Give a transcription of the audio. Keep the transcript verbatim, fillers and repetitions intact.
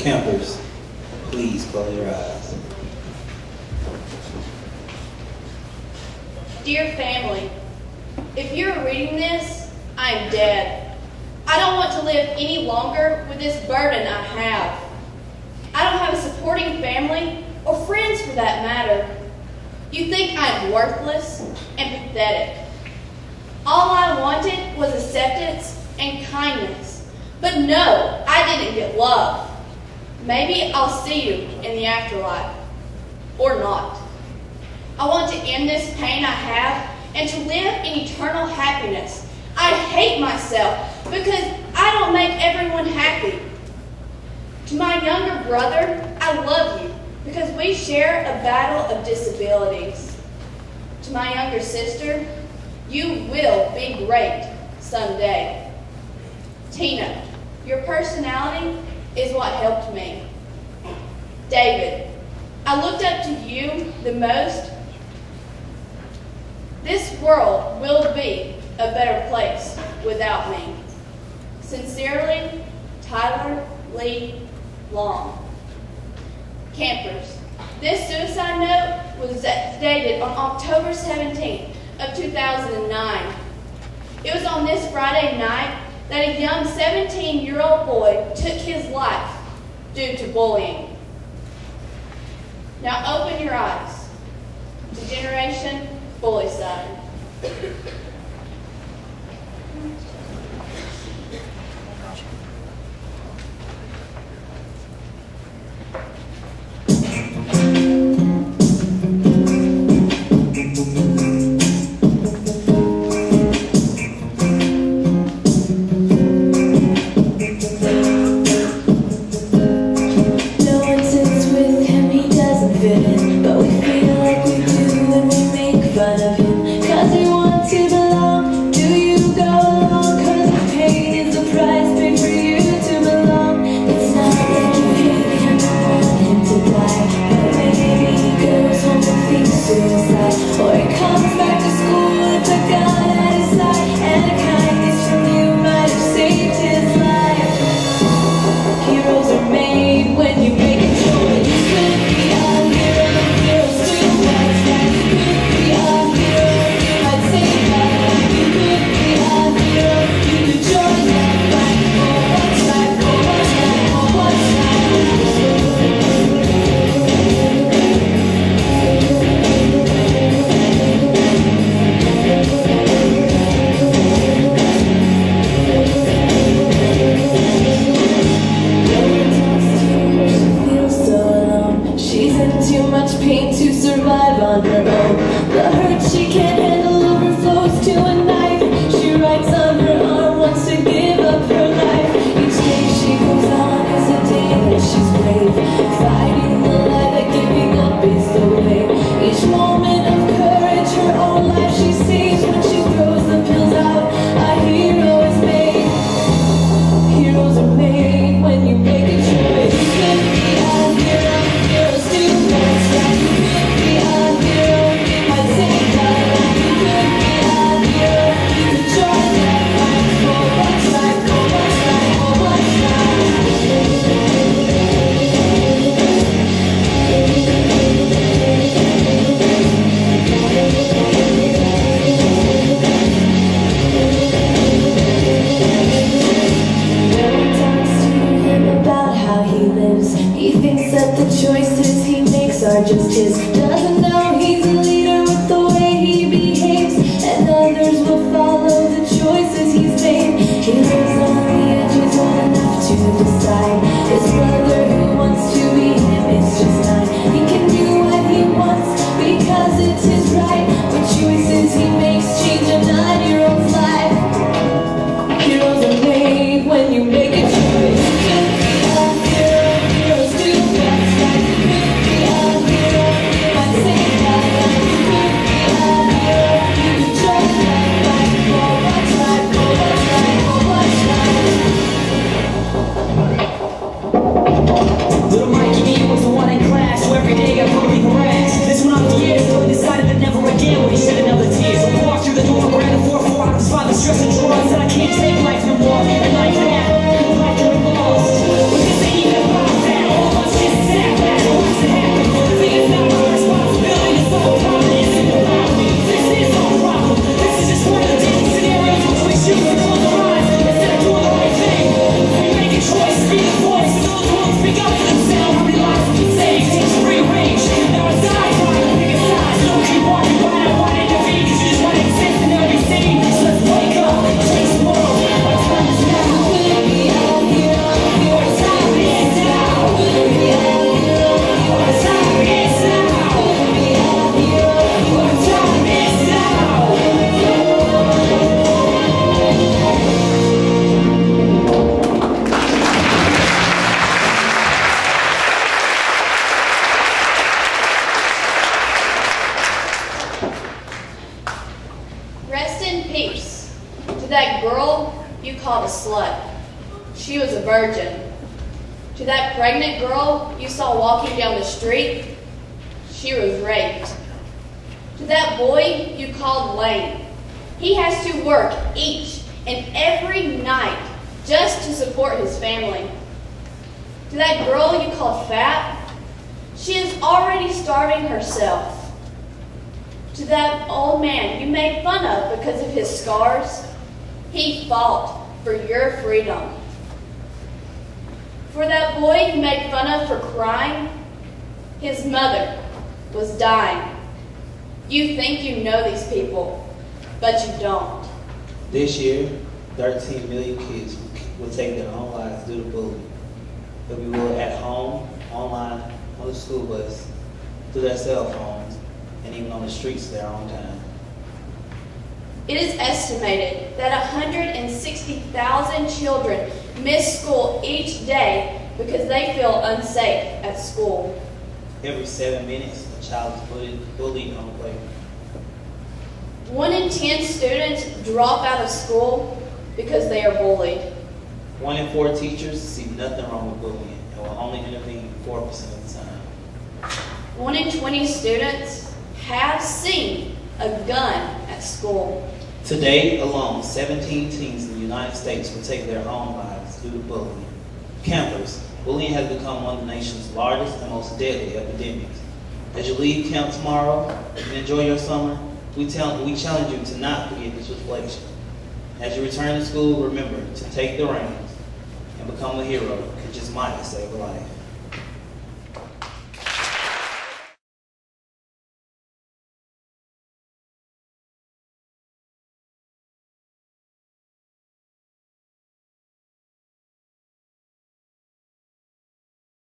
campers, please close your eyes. Dear family, if you're reading this, I am dead. I don't want to live any longer with this burden I have. I don't have a supporting family or friends for that matter. You think I'm worthless and pathetic. All I wanted was acceptance and kindness. But no, I didn't get love. Maybe I'll see you in the afterlife. Or not. I want to end this pain I have and to live in eternal happiness. I hate myself because I don't make everyone happy. To my younger brother, I love you because we share a battle of disabilities. To my younger sister, you will be great someday. Tina, your personality is what helped me. David, I looked up to you the most. This world will be a better place without me. Sincerely, Tyler Lee Long. Campers, this suicide note was dated on October seventeenth of two thousand nine. It was on this Friday night that a young seventeen-year-old boy took his life due to bullying. Now open your eyes to Generation Bullycide. Say Rest in peace to that girl you called a slut. She was a virgin. To that pregnant girl you saw walking down the street, she was raped. To that boy you called lame, he has to work each and every night just to support his family. To that girl you called fat, she is already starving herself. To that old man you made fun of because of his scars, he fought for your freedom. For that boy you made fun of for crying, his mother was dying. You think you know these people, but you don't. This year, thirteen million kids will take their own lives due to bullying. They'll be bullied at home, online, on the school bus, through their cell phones, and even on the streets of their own town. It is estimated that one hundred sixty thousand children miss school each day because they feel unsafe at school. Every seven minutes, a child is bullied, bullied on the playground. One in ten students drop out of school because they are bullied. One in four teachers see nothing wrong with bullying and will only intervene four percent of the time. One in twenty students have seen a gun at school. Today alone, seventeen teens in the United States will take their own lives due to bullying. Campers, bullying has become one of the nation's largest and most deadly epidemics. As you leave camp tomorrow and enjoy your summer, we, tell, we challenge you to not forget this reflection. As you return to school, remember to take the reins and become a hero that just might save a life.